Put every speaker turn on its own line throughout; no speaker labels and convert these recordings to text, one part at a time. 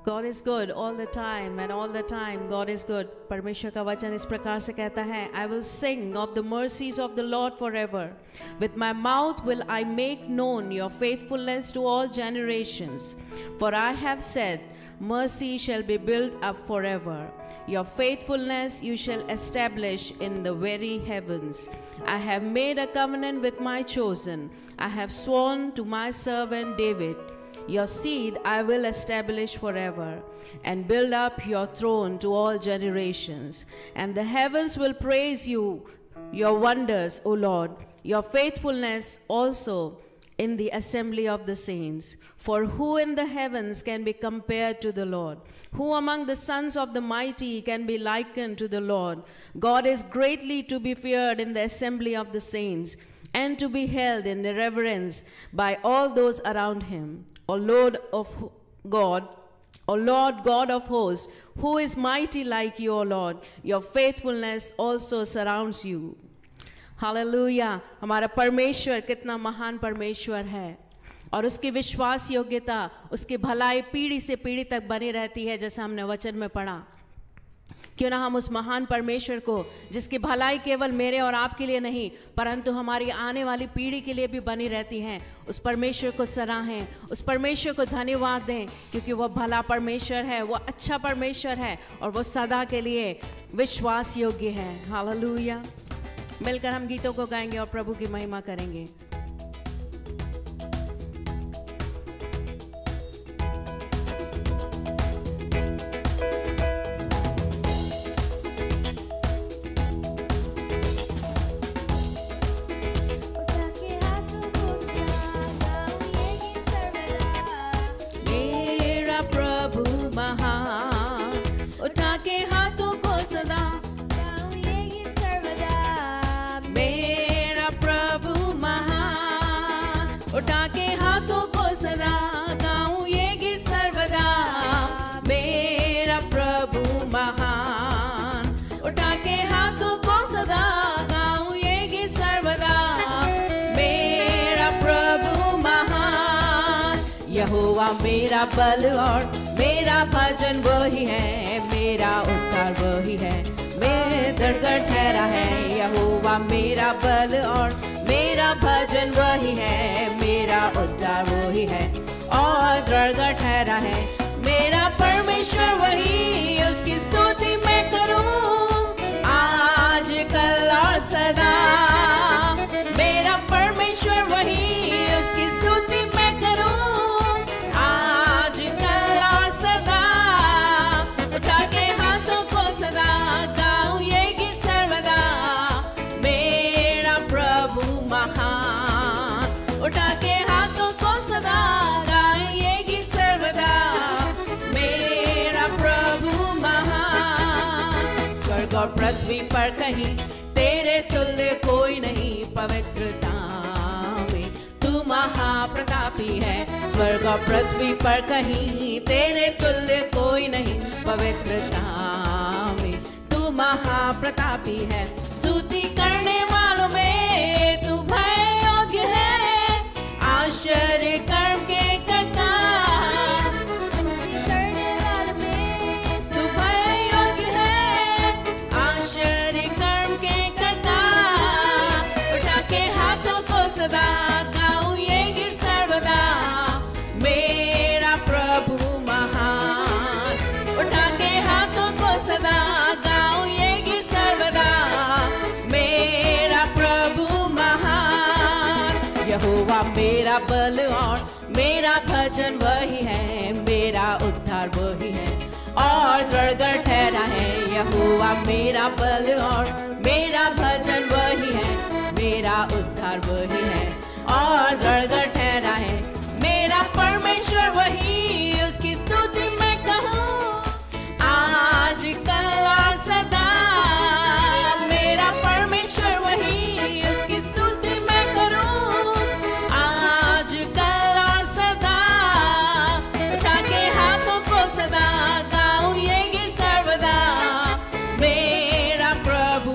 God is good all the time, and all the time God is good. परमेश्वर का वचन इस प्रकार से कहता है, I will sing of the mercies of the Lord forever. With my mouth will I make known your faithfulness to all generations. For I have said, mercy shall be built up forever. Your faithfulness you shall establish in the very heavens. I have made a covenant with my chosen. I have sworn to my servant David. Your seed I will establish forever, and build up your throne to all generations. And the heavens will praise you, your wonders, O Lord, your faithfulness also in the assembly of the saints. For who in the heavens can be compared to the Lord? Who among the sons of the mighty can be likened to the Lord? God is greatly to be feared in the assembly of the saints, and to be held in reverence by all those around him. O Lord God of hosts, who is mighty like you, O Lord? Your faithfulness also surrounds you. Hallelujah. हमारा परमेश्वर कितना महान परमेश्वर है, और उसकी विश्वास योग्यता, उसकी भलाई पीढ़ी से पीढ़ी तक बनी रहती है, जैसा हमने वचन में पढ़ा। क्यों ना हम उस महान परमेश्वर को, जिसकी भलाई केवल मेरे और आपके लिए नहीं परंतु हमारी आने वाली पीढ़ी के लिए भी बनी रहती है, उस परमेश्वर को सराहें, उस परमेश्वर को धन्यवाद दें, क्योंकि वो भला परमेश्वर है, वो अच्छा परमेश्वर है, और वो सदा के लिए विश्वास योग्य है। हालेलुया। मिलकर हम गीतों को गाएंगे और प्रभु की महिमा करेंगे। उठा के हाथों को सदा गाऊं ये गीत सर्वदा, मेरा प्रभु महान। उठा के हाथों को सदा गाऊं ये गीत सर्वदा, मेरा प्रभु महान। यहोवा मेरा बल और मेरा भजन वही है, मेरा उद्धार वही है, मेरे दरगढ़ ठहरा है। यहोवा मेरा बल और मेरा भजन वही है, मेरा उद्धार वही है, और दरगढ़ ठहरा है। मेरा परमेश्वर वही, उसकी स्तुति मैं करूं आज कल और सदा। मेरा परमेश्वर वही, उसकी स्तुति मैं करूं आज कल और सदा। उठा के हाथों को सदा गाऊं ये गीत सर्वदा, मेरा प्रभु महान। उठा के हाथों को सदा गाएं ये गीत सर्वदा, मेरा प्रभु महान। स्वर्ग और पृथ्वी पर कहीं तेरे तुल्य कोई नहीं, पवित्रता में तू महाप्रतापी है। स्वर्ग और पृथ्वी पर कहीं तेरे तुल्य कोई नहीं, पवित्रता में तू महाप्रतापी है। स्तुति करने वालों में तू भय योग्य है, आश्चर्य कर्म के कर्ता। स्तुति करने वालों में तू भय योग्य है, आश्चर्य कर्म के कर्ता। उठा के हाथों को सदा गाऊं ये गीत सर्वदा, मेरा प्रभु महान। उठा के हाथों को सदा गाऊं ये गीत सर्वदा, मेरा प्रभु महान। यहोवा मेरा बल और मेरा भजन वही है, मेरा उद्धार वही है, और दरगढ़ ठहरा है। यहोवा मेरा बल और मेरा भजन वही है, मेरा उद्धार वही है, और दरगढ़ ठहरा है। मेरा परमेश्वर वही, उसकी स्तुति मैं कहूँ आज कल और सदा। मेरा परमेश्वर वही, उसकी स्तुति मैं करूं आज कल और सदा। उठा के हाथों को सदा गाऊं ये गीत सर्वदा, मेरा प्रभु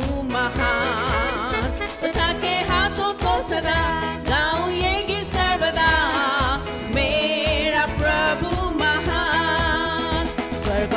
महान। उठा के हाथों को सदा गाऊं ये गीत सर्वदा, मेरा प्रभु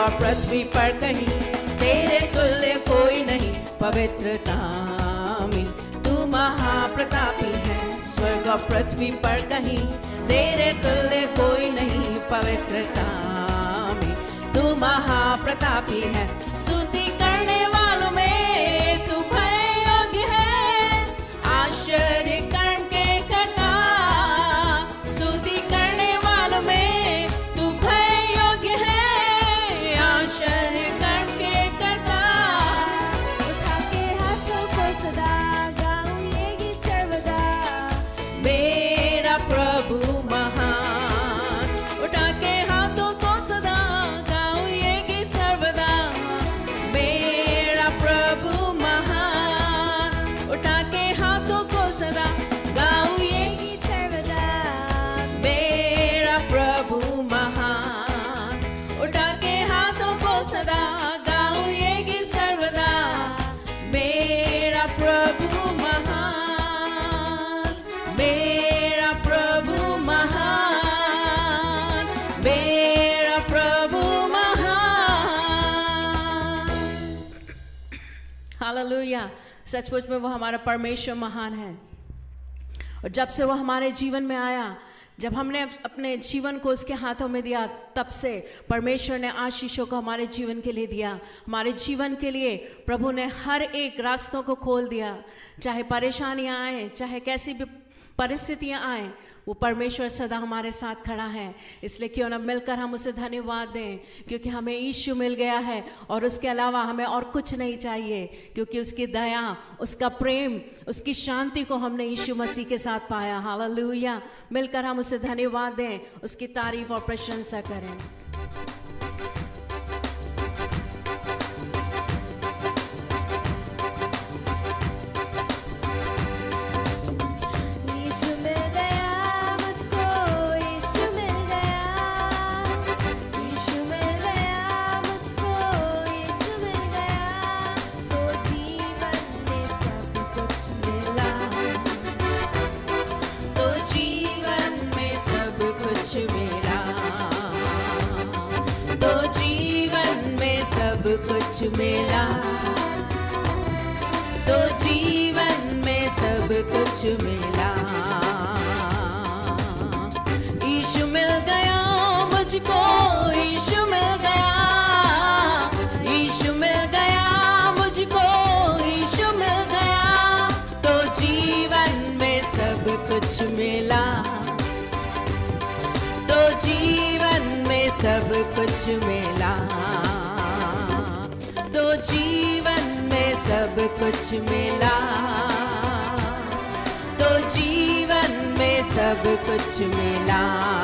पृथ्वी पर कहीं तेरे तुल्य कोई नहीं। पवित्रता में तू महाप्रतापी है, स्वर्ग और पृथ्वी पर कहीं तेरे तुल्य कोई नहीं। पवित्रता में तू महाप्रतापी है, स्तुति करने वालों में तू भय योग्य है। आश्चर्य कर्म के करता, स्तुति करने वालों में तू भय योग्य है। आश्चर्य कर्म के करता,
उठा के हाथों को सदा गाऊं ये गीत सर्वदा।
मेरा प्रभु महान, उठा के हाथों को सदा गाऊं ये गीत सर्वदा। मेरा प्रभु महान, उठा के हाथों को सदा गाऊं ये
गीत सर्वदा।
मेरा प्रभु महान, उठा के हाथों को सदा गाऊं ये गीत सर्वदा। मेरा प्रभु महान, मेरा प्रभु महान, मेरा प्रभु महान। हालेलुया। सचमुच में वो हमारा परमेश्वर महान है। और जब से वो हमारे जीवन में आया, जब हमने अपने जीवन को उसके हाथों में दिया, तब से परमेश्वर ने आशीषों को हमारे जीवन के लिए दिया। हमारे जीवन के लिए प्रभु ने हर एक रास्तों को खोल दिया। चाहे परेशानियां आए, चाहे कैसी भी परिस्थितियां आए, वो परमेश्वर सदा हमारे साथ खड़ा है। इसलिए क्यों न मिलकर हम उसे धन्यवाद दें, क्योंकि हमें यीशु मिल गया है और उसके अलावा हमें और कुछ नहीं चाहिए, क्योंकि उसकी दया, उसका प्रेम, उसकी शांति को हमने यीशु मसीह के साथ पाया। हालेलुया। मिलकर हम उसे धन्यवाद दें, उसकी तारीफ और प्रशंसा करें।
यीशु मिल गया मुझको, यीशु मिल गया। यीशु मिल गया मुझको, यीशु मिल गया। तो जीवन में सब कुछ मिला,
तो जीवन में सब कुछ मिला, तो जीवन में सब कुछ मिला, तो जीवन में सब कुछ मिला। यीशु मिल गया मुझको, यीशु मिल गया। यीशु मिल गया मुझको, यीशु मिल गया। तो जीवन में सब कुछ मिला, तो जीवन में सब कुछ मिला, तो जीवन में सब कुछ मिला, तो जीवन में सब कुछ मिला।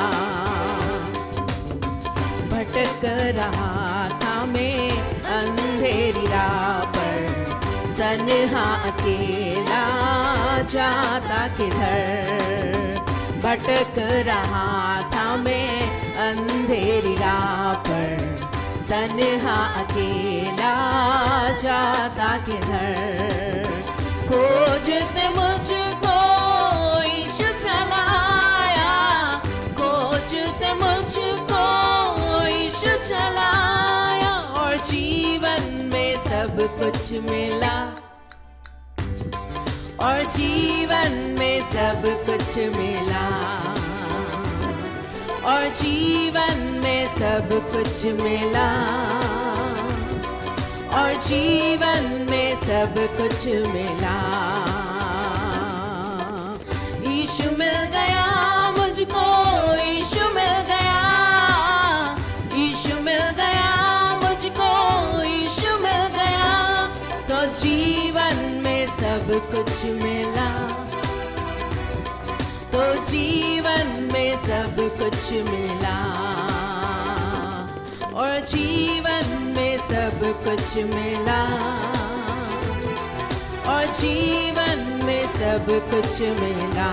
भटक रहा था मैं अंधेरी राह पर, तन्हा अकेला जाता किधर। भटक रहा था मैं अंधेरी राह पर, तन्हा अकेला जाता किधर। खोजते मुझको यीशु चला आया, खोजते मुझको यीशु चला आया। और जीवन में सब कुछ मिला, और जीवन में सब कुछ मिला, और जीवन में सब कुछ मिला, और जीवन में सब कुछ मिला। यीशु मिल गया मुझको, यीशु मिल गया। यीशु मिल गया मुझको, यीशु मिल गया। तो जीवन में सब कुछ मिला, तो जीवन में सब कुछ मिला, और जीवन में सब कुछ मिला, और जीवन में सब कुछ मिला।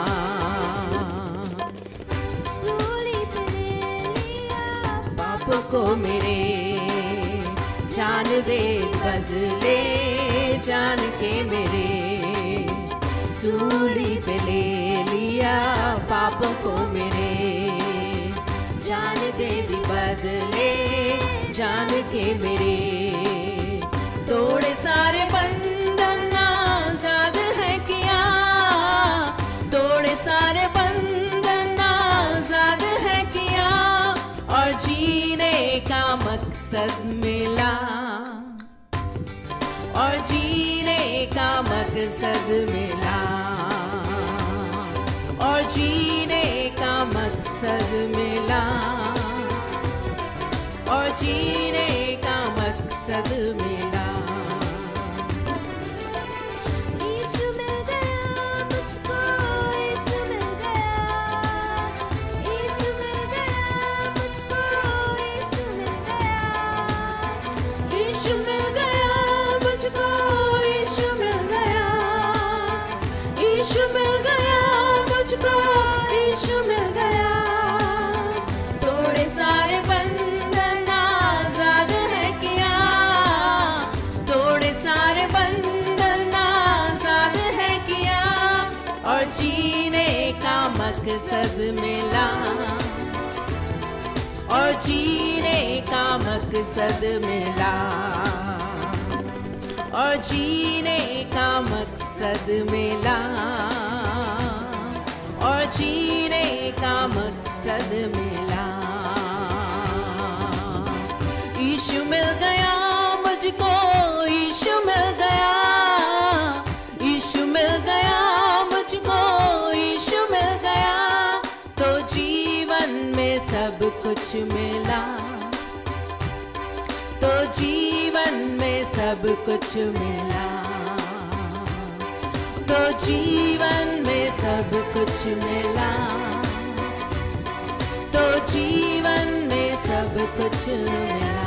सूली पे ले लिया
पापों को मेरे, जान दे बदले जान के मेरे। सूली पे ले लिया पापों को मेरे, जान दे दी बदले जान के मेरे, तोड़े सारे बंधन आजाद है किया, तोड़े सारे बंधन आजाद है किया, और जीने का मकसद मिला, और जीने का मकसद मिला, और जीने का मकसद मिला, और जीने का मकसद मिला।
यीशु मिल गया मुझको, यीशु मिल गया, यीशु मिल गया मुझको, यीशु मिल गया,
यीशु मिल गया मुझको, यीशु मिल गया, यीशु मिल गया मुझको, यीशु मिल गया, तोड़े सारे बंधन आजाद है किया, तोड़े सारे बंधन आजाद है किया, और जीने का मकसद मिला, और जीने का मकसद मिला, और जीने का मकसद मिला, और जीने का मकसद मिला। यीशु मिल गया मुझको, यीशु मिल गया, यीशु मिल गया मुझको, यीशु मिल गया, तो जीवन में सब कुछ मिला, तो जीवन में सब कुछ मिला, तो जीवन में सब कुछ मिला, तो जीवन में सब कुछ मिला।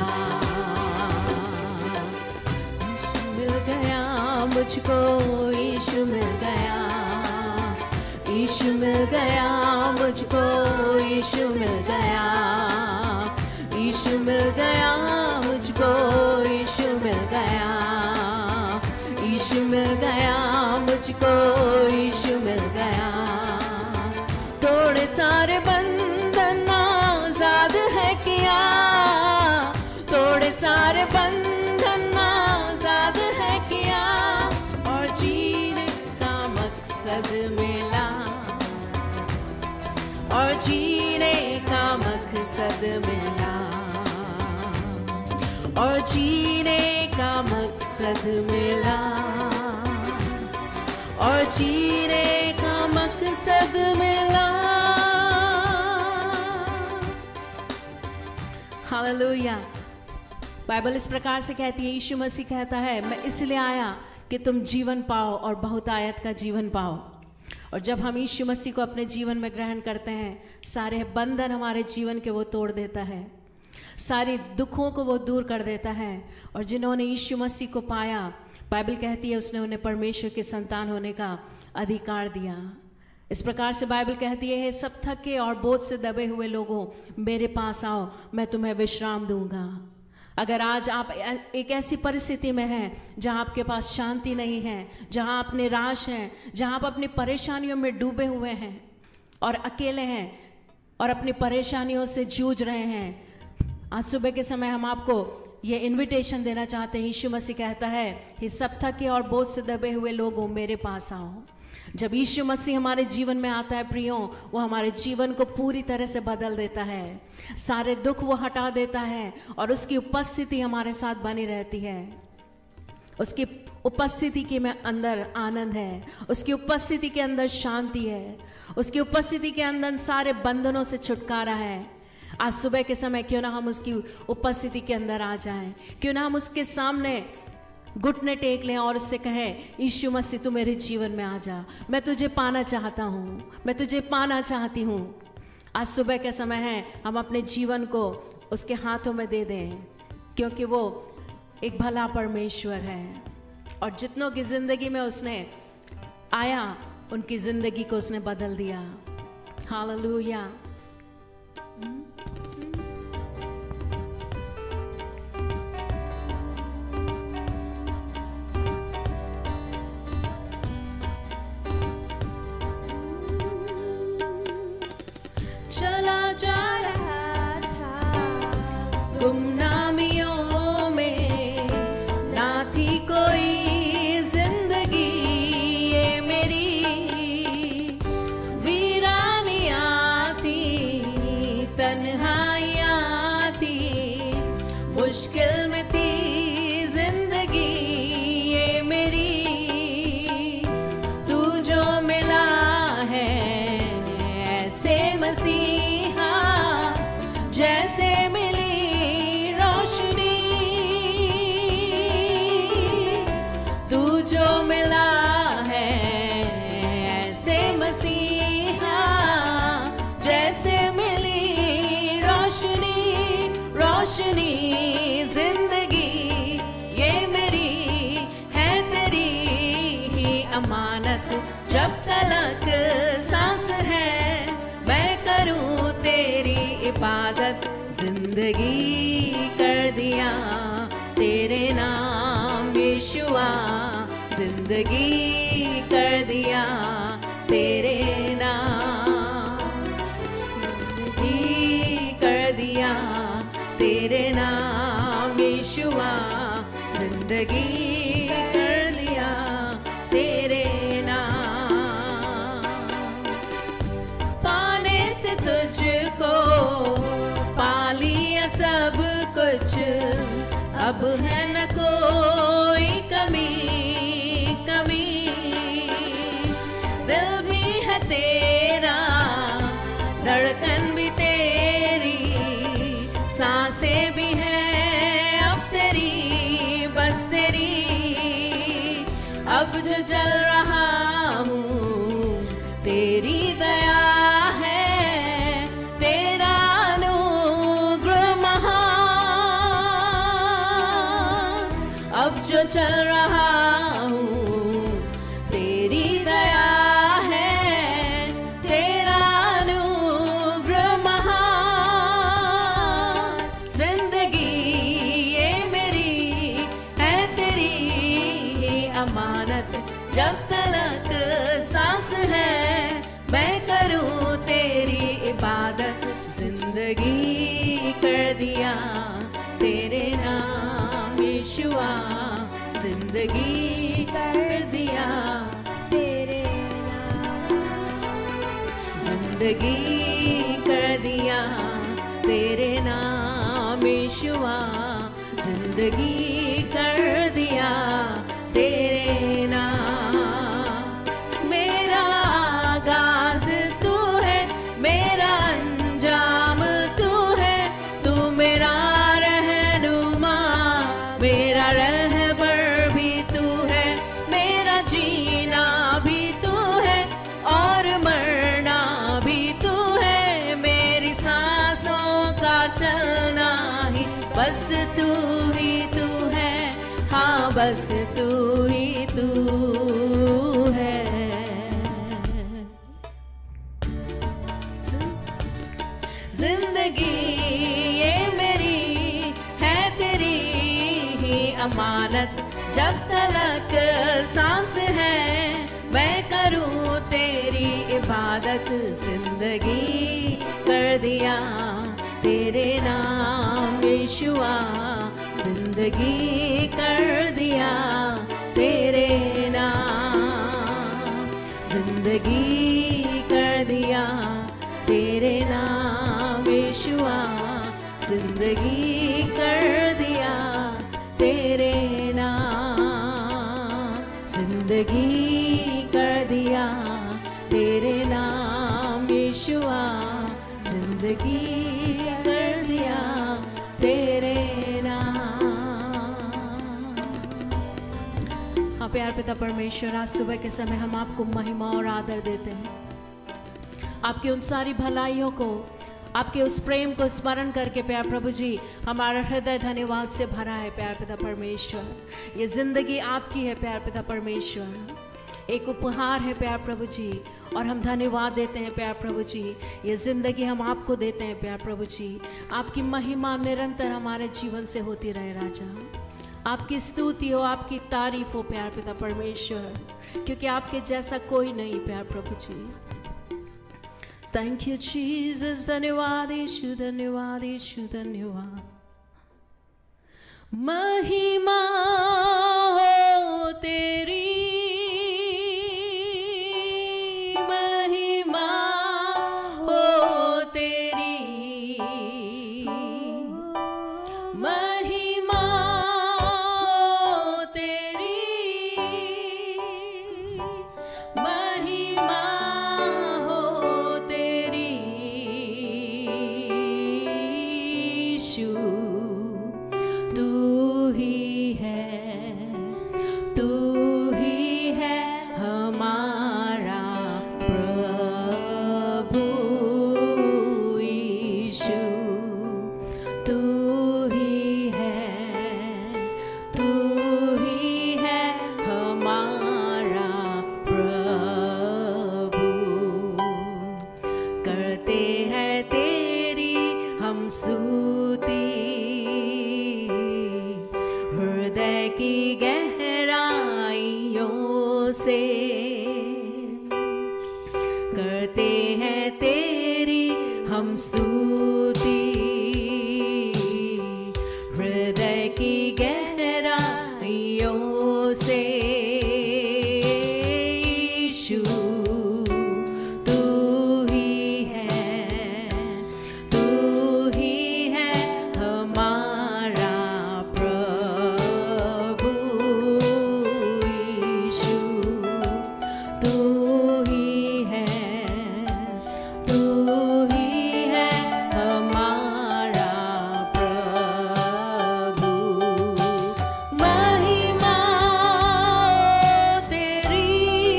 यीशु मिल गया मुझको, यीशु मिल गया, यीशु मिल गया मुझको, यीशु मिल गया, यीशु मिल गया मुझको, यीशु मिल गया, यीशु मिल गया मुझको, यीशु मिल गया, तोड़े सारे बंधन आजाद है किया, तोड़े सारे बंधन आजाद है किया, और जीने का मकसद मिला, और जीने का मकसद मिला, और जीने का मकसद मिला, और जीने का मकसद मिला। हालेलुया। बाइबल इस प्रकार से कहती है, यीशु मसीह कहता है, मैं इसलिए आया कि तुम जीवन पाओ और बहुतायत का जीवन पाओ। और जब हम यीशु मसीह को अपने जीवन में ग्रहण करते हैं, सारे बंधन हमारे जीवन के वो तोड़ देता है, सारे दुखों को वो दूर कर देता है। और जिन्होंने यीशु मसीह को पाया, बाइबल कहती है उसने उन्हें परमेश्वर के संतान होने का अधिकार दिया। इस प्रकार से बाइबल कहती है, सब थके और बोझ से दबे हुए लोगों, मेरे पास आओ, मैं तुम्हें विश्राम दूंगा। अगर आज आप एक ऐसी परिस्थिति में हैं जहां आपके पास शांति नहीं है, जहां आप निराश हैं, जहां आप अपनी परेशानियों में डूबे हुए हैं और अकेले हैं और अपनी परेशानियों से जूझ रहे हैं, आज सुबह के समय हम आपको ये इनविटेशन देना चाहते हैं। यीशु मसीह कहता है कि सब थके और बोझ से दबे हुए लोगों, मेरे पास आओ। जब यीशु मसीह हमारे जीवन में आता है प्रियों, वो हमारे जीवन को पूरी तरह से बदल देता है, सारे दुख वो हटा देता है और उसकी उपस्थिति हमारे साथ बनी रहती है। उसकी उपस्थिति के में अंदर आनंद है, उसकी उपस्थिति के अंदर शांति है, उसकी उपस्थिति के अंदर सारे बंधनों से छुटकारा है। आज सुबह के समय क्यों ना हम उसकी उपस्थिति के अंदर आ जाएं, क्यों ना हम उसके सामने घुटने टेक लें और उससे कहें, यीशु मसीह तू मेरे जीवन में आ जा, मैं तुझे पाना चाहता हूँ, मैं तुझे पाना चाहती हूँ। आज सुबह के समय है, हम अपने जीवन को उसके हाथों में दे दें, क्योंकि वो एक भला परमेश्वर है और जितनों की ज़िंदगी में उसने आया, उनकी ज़िंदगी को उसने बदल दिया। हालेलुया।
चला जा रहा था
गुमनामी अपनी जिंदगी ये मेरी है तेरी ही अमानत। जब तलक सांस है मैं करूं तेरी इबादत। जिंदगी कर दिया तेरे नाम यीशुआ, जिंदगी कर दिया तेरे नाम, जिंदगी कर दिया तेरे नाम यीशुआ, जिंदगी कर दिया तेरे नाम। पाने से तुझको पा लिया सब कुछ, अब है न कोई कमी कमी। दिल भी है तेरा, धड़कन भी तेरी, सांसें भी हैं अब तेरी, बस तेरी। अब जो चल रहा हूँ तेरी दया है, तेरा अनुग्रह महान। अब जो चल रहा हूँ तेरी दया है, तेरा अनुग्रह महान। जिंदगी ये मेरी है तेरी ही अमानत। जब तलक सांस है मैं करूं तेरी इबादत। जिंदगी कर दिया तेरे नाम यीशुआ, जिंदगी कर दिया
तेरे नाम,
जिंदगी कर दिया तेरे नाम यीशुआ, जिंदगी कर दिया तेरे नाम। मेरा आगाज तू है, मेरा अंजाम तू है, तू मेरा रहनुमा, मेरा रहबर भी तू है, मेरा जीना भी तू है और मरना भी तू है। मेरी सांसों का चलना ही बस तू ही तू है, हाँ बस तू ही तू है। जिंदगी ये मेरी है तेरी ही अमानत। जब तलक सांस है मैं करूं तेरी इबादत। जिंदगी कर दिया तेरे नाम यीशुआ, जिंदगी कर दिया तेरे नाम, जिंदगी कर दिया तेरे नाम यीशुआ, जिंदगी कर दिया तेरे नाम, जिंदगी कर दिया तेरे नाम यीशुआ, जिंदगी कर दिया तेरे नाम। हाँ प्यार पिता परमेश्वर, आज सुबह के समय हम आपको महिमा और आदर देते हैं। आपकी उन सारी भलाइयों को, आपके उस प्रेम को स्मरण करके प्यार प्रभु जी हमारा हृदय धन्यवाद से भरा है प्यार पिता परमेश्वर। ये जिंदगी आपकी है प्यार पिता परमेश्वर, एक उपहार है प्यार प्रभु जी, और हम धन्यवाद देते हैं प्यार प्रभु जी। ये जिंदगी हम आपको देते हैं प्यार प्रभु जी। आपकी महिमा निरंतर हमारे जीवन से होती रहे राजा। आपकी स्तुति हो, आपकी तारीफ हो प्यार पिता परमेश्वर, क्योंकि आपके जैसा कोई नहीं प्यार प्रभु जी। थैंक यू जीसस, धन्यवाद यीशु, धन्यवाद यीशु, धन्यवाद। महिमा हो तेरी, महिमा हो तेरी, महिमा हो तेरी, महिमा हो तेरी यीशु। तू ही है, तू ही है हमारा प्रभु यीशु। तू ही हृदय की गहराइयों से करते हैं तेरी हम स्तुति, हृदय की गहराइयों से। यीशु तू ही है हमारा प्रभु। यीशु तू ही है हमारा प्रभु। महिमा तेरी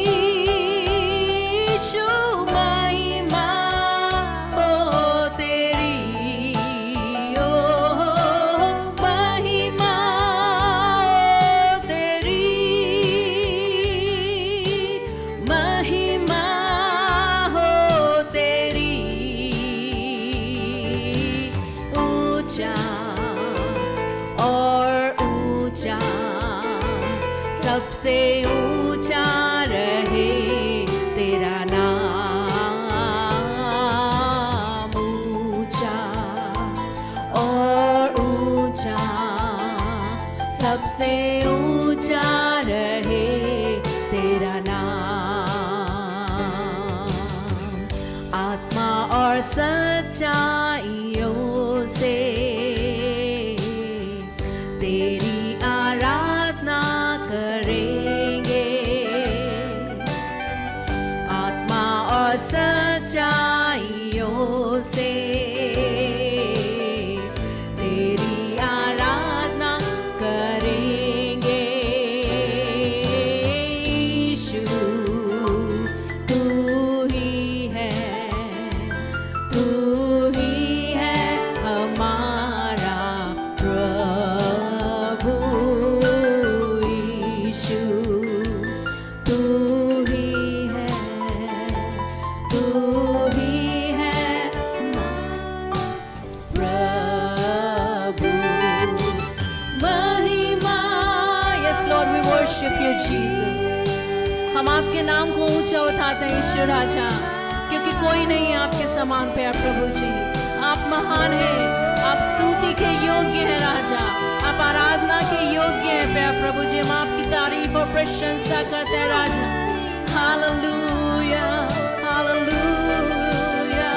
यीशु, महिमा हो तेरी, ओ महिमा तेरी, महिमा हो तेरी। ऊंचा और ऊंचा, सबसे ऊंचा रहे तेरा नाम। ऊंचा और ऊंचा, सबसे ऊंचा रहे तेरा नाम। आत्मा और सच्चाइयों से तेरी आराधना करेंगे। आत्मा और सच्चाइयों से तेरी आराधना करेंगे। यीशु तू ही है हमारा प्रभु। यीशु तू ही है प्रभु। महिमा, yes Lord, we worship you Jesus. हम आपके नाम को ऊंचा उठाते हैं ईश्वर राजा, क्योंकि कोई नहीं है आपके समान प्यार प्रभु जी। आप महान हैं, आप स्तुति के योग्य हैं राजा, आप आराधना के योग्य हैं प्यार प्रभु जी। हम आपकी तारीफ और प्रशंसा करते हैं राजा। Hallelujah, hallelujah.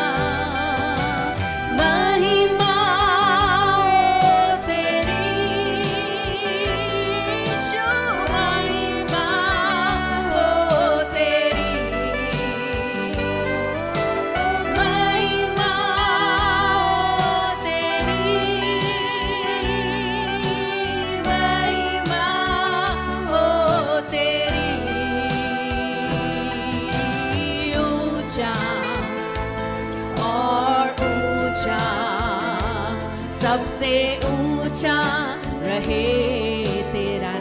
महिमा तेरी यीशु, महिमा हो तेरी, महिमा तेरी, महिमा हो तेरी। ऊंचा और ऊंचा, सबसे ऊंचा रहे तेरा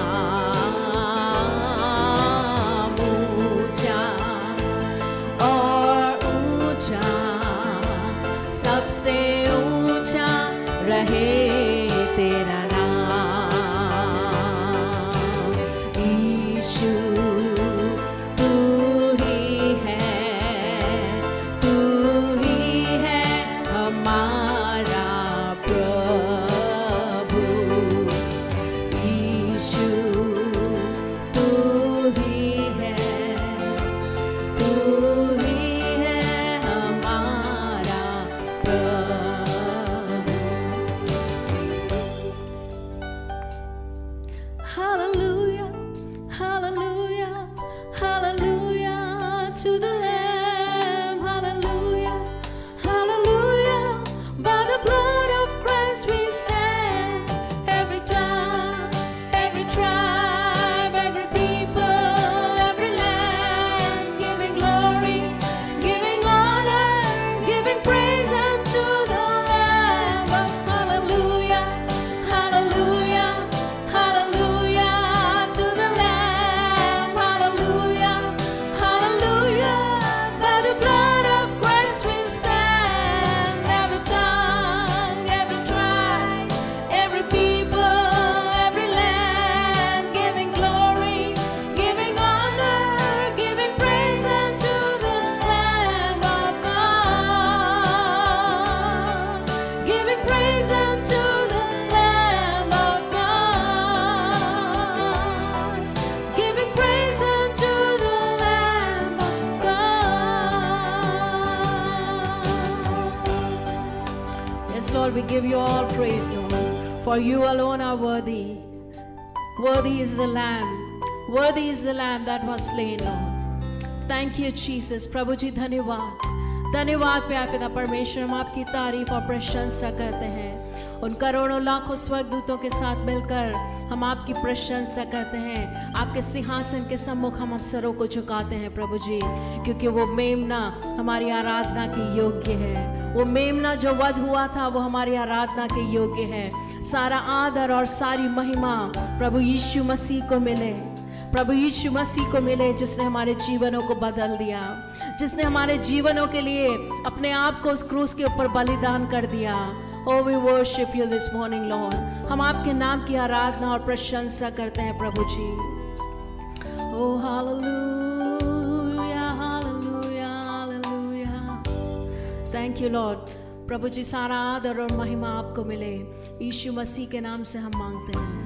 नाम। ऊंचा और ऊंचा, सबसे ऊंचा रहे तेरा नाम। यीशु तू ही है हमारा प्रभु। give you all praise, Lord, for you alone are worthy. Worthy is the Lamb. Worthy is the Lamb that was slain, Lord. Thank you, Jesus. प्रभु जी धन्यवाद, धन्यवाद प्यार पिता परमेश्वर, हम आपकी तारीफ और प्रशंसा करते हैं। उन करोड़ों लाखों स्वर्गदूतों के साथ मिलकर हम आपकी प्रशंसा करते हैं। आपके सिंहासन के सम्मुख हम अवसरों को झुकाते हैं प्रभु जी, क्योंकि वो मेमना हमारी आराधना के योग्य है। वो मेमना जो वध हुआ था वो हमारी आराधना के योग्य है। सारा आदर और सारी महिमा प्रभु यीशु मसीह को मिले, प्रभु यीशु मसीह को मिले, जिसने हमारे जीवनों को बदल दिया, जिसने हमारे जीवनों के लिए अपने आप को उस क्रूस के ऊपर बलिदान कर दिया। Oh, we worship you this morning, Lord. हम आपके नाम की आराधना और प्रशंसा करते हैं प्रभु जी। Oh, hallelujah, hallelujah, hallelujah. Thank you, Lord. प्रभु जी सारा आदर और महिमा आपको मिले, यीशु मसीह के नाम से हम मांगते हैं।